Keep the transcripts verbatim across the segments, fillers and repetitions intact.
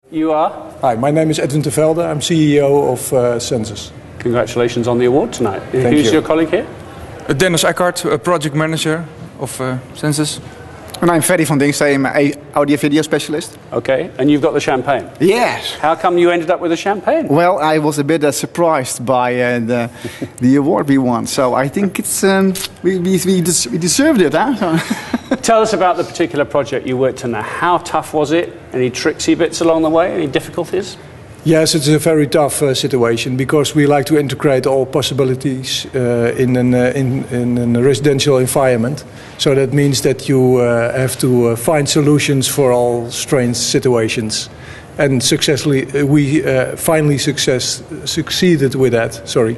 You are? Hi, my name is Edwin Tevelde. I'm C E O of uh, Census. Congratulations on the award tonight. Thank Who's you. your colleague here? Uh, Dennis Eckhart, a project manager of uh, Census. And I'm Ferry van Dingstee, I'm an audio video specialist. Okay, and you've got the champagne. Yes. How come you ended up with the champagne? Well, I was a bit uh, surprised by uh, the, the award we won, so I think it's um, we, we, we, des we deserved it. Huh? Tell us about the particular project you worked on now. How tough was it? Any tricksy bits along the way? Any difficulties? Yes, it's a very tough uh, situation because we like to integrate all possibilities uh, in, an, uh, in, in a residential environment. So that means that you uh, have to uh, find solutions for all strange situations. And successfully, uh, we uh, finally success, succeeded with that. Sorry.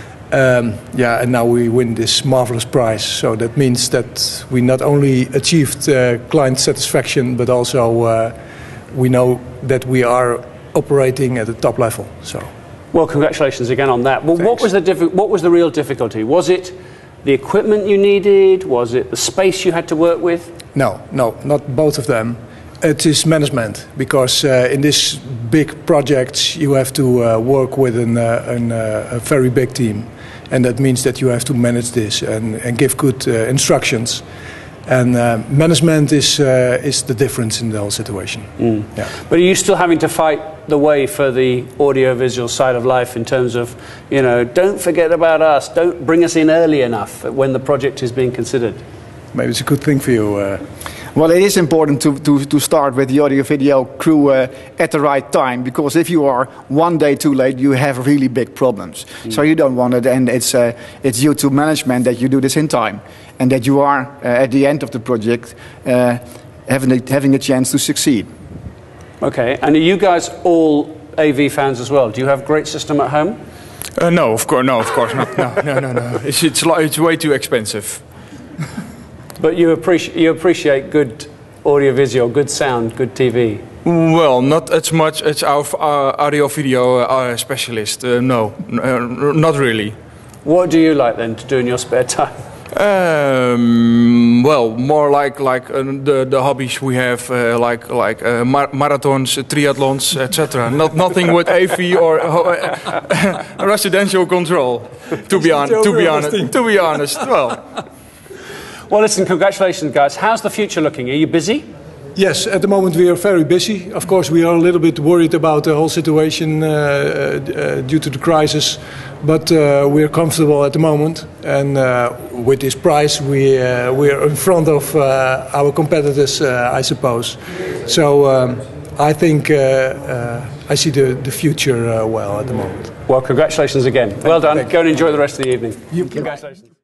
Um, yeah, and now we win this marvelous prize. So that means that we not only achieved uh, client satisfaction, but also uh, we know that we are operating at the top level. So, well, congratulations again on that. Well, what was the what was the real difficulty? Was it the equipment you needed? Was it the space you had to work with? No, no, not both of them. It is management, because uh, in this big projects you have to uh, work with an, uh, an, uh, a very big team, and that means that you have to manage this and, and give good uh, instructions. And uh, management is uh, is the difference in the whole situation. Mm. Yeah. But are you still having to fight the way for the audiovisual side of life in terms of, you know, don't forget about us, don't bring us in early enough when the project is being considered? Maybe it's a good thing for you. Uh, Well, it is important to, to, to start with the audio-video crew uh, at the right time, because if you are one day too late, you have really big problems. Mm. So you don't want it, and it's, uh, it's due to management that you do this in time, and that you are, uh, at the end of the project, uh, having, a, having a chance to succeed. Okay, and are you guys all A V fans as well? Do you have a great system at home? Uh, no, of course, no, of course not. No, no, no, no. It's, it's, it's way too expensive. But you appreciate you appreciate good audio-visual, good sound, good T V. Well, not as much as our uh, audio-video uh, specialist. Uh, no, uh, not really. What do you like then to do in your spare time? Um, well, more like like uh, the the hobbies we have, uh, like like uh, mar marathons, uh, triathlons, et cetera. Not nothing with A V or uh, residential control. To be honest, to be honest, to be honest. Well. Well, listen, congratulations, guys. How's the future looking? Are you busy? Yes, at the moment we are very busy. Of course, we are a little bit worried about the whole situation uh, uh, due to the crisis, but uh, we are comfortable at the moment. And uh, with this prize, we uh, we are in front of uh, our competitors, uh, I suppose. So um, I think uh, uh, I see the the future uh, well at the moment. Well, congratulations again. Thank well done. you. Go and enjoy the rest of the evening. You Congratulations.